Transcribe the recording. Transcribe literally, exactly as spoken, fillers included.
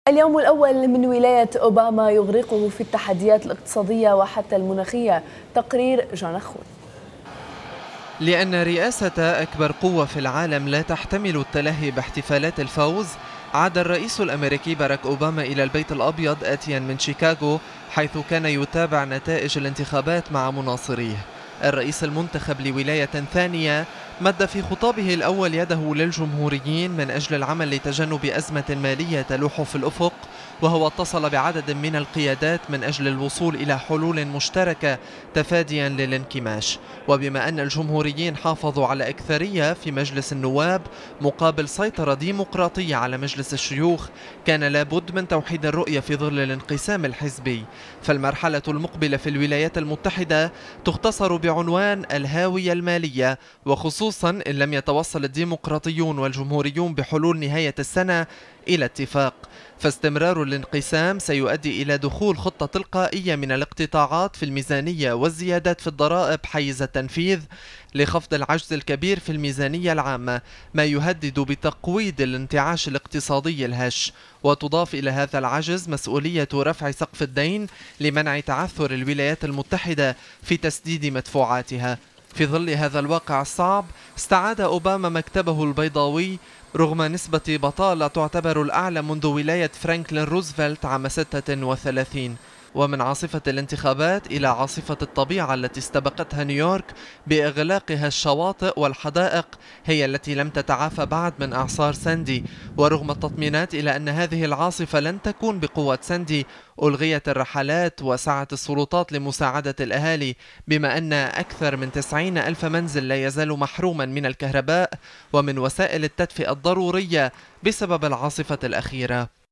اليوم الأول من ولاية أوباما يغرقه في التحديات الاقتصادية وحتى المناخية. تقرير جان أخون. لأن رئاسة أكبر قوة في العالم لا تحتمل التلهي باحتفالات الفوز، عاد الرئيس الأمريكي باراك أوباما إلى البيت الأبيض آتيا من شيكاغو، حيث كان يتابع نتائج الانتخابات مع مناصريه. الرئيس المنتخب لولاية ثانية مد في خطابه الأول يده للجمهوريين من أجل العمل لتجنب أزمة مالية تلوح في الأفق، وهو اتصل بعدد من القيادات من أجل الوصول إلى حلول مشتركة تفاديا للانكماش. وبما أن الجمهوريين حافظوا على أكثرية في مجلس النواب مقابل سيطرة ديمقراطية على مجلس الشيوخ، كان لابد من توحيد الرؤية في ظل الانقسام الحزبي. فالمرحلة المقبلة في الولايات المتحدة تختصر بعنوان الهاوية المالية، وخصوصا إن لم يتوصل الديمقراطيون والجمهوريون بحلول نهاية السنة إلى اتفاق. فاستمرار الانقسام سيؤدي إلى دخول خطة تلقائية من الاقتطاعات في الميزانية والزيادات في الضرائب حيز التنفيذ لخفض العجز الكبير في الميزانية العامة، ما يهدد بتقويض الانتعاش الاقتصادي الهش. وتضاف إلى هذا العجز مسؤولية رفع سقف الدين لمنع تعثر الولايات المتحدة في تسديد مدفوعاتها. في ظل هذا الواقع الصعب، استعاد أوباما مكتبه البيضاوي رغم نسبة بطالة تعتبر الأعلى منذ ولاية فرانكلين روزفلت عام ستة وثلاثين. ومن عاصفة الانتخابات إلى عاصفة الطبيعة التي استبقتها نيويورك بإغلاقها الشواطئ والحدائق، هي التي لم تتعافى بعد من إعصار ساندي. ورغم التطمينات إلى أن هذه العاصفة لن تكون بقوة ساندي، ألغيت الرحلات وسعت السلطات لمساعدة الأهالي، بما أن أكثر من تسعين ألف منزل لا يزال محروما من الكهرباء ومن وسائل التدفئة الضرورية بسبب العاصفة الأخيرة.